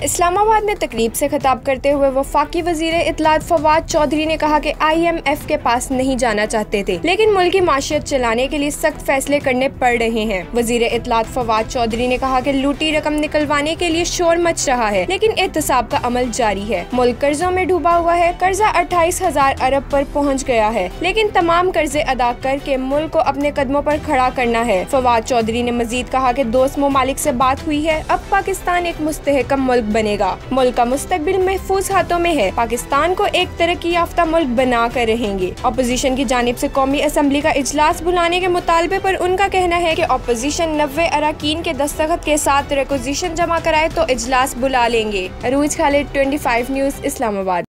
इस्लामाबाद में तकरीब से खिताब करते हुए वफाकी वजीर इत्तलात फवाद चौधरी ने कहा कि IMF के पास नहीं जाना चाहते थे, लेकिन मुल्क की माशियत चलाने के लिए सख्त फैसले करने पड़ रहे हैं। वजीर इत्तलात फवाद चौधरी ने कहा कि लूटी रकम निकलवाने के लिए शोर मच रहा है, लेकिन एहतसाब का अमल जारी है। मुल्क कर्जों में डूबा हुआ है। कर्जा 28,000 अरब पर पहुँच गया है, लेकिन तमाम कर्जे अदा करके मुल्क को अपने कदमों पर खड़ा करना है। फवाद चौधरी ने मजीद कहा कि दोस्त ममालिक से बात हुई है, अब पाकिस्तान एक मुस्तहकम मुल्क बनेगा। मुल्क का मुस्तकबिल महफूज हाथों में है। पाकिस्तान को एक तरक्की याफ्ता मुल्क बना कर रहेंगे। अपोजिशन की जानिब से कौमी असम्बली का इजलास बुलाने के मुतालबे पर उनका कहना है कि अपोजिशन 90 अरकान के दस्तखत के साथ रिक्वेजिशन जमा कराए तो इजलास बुला लेंगे। अरूज खालिद 25 न्यूज़ इस्लामाबाद।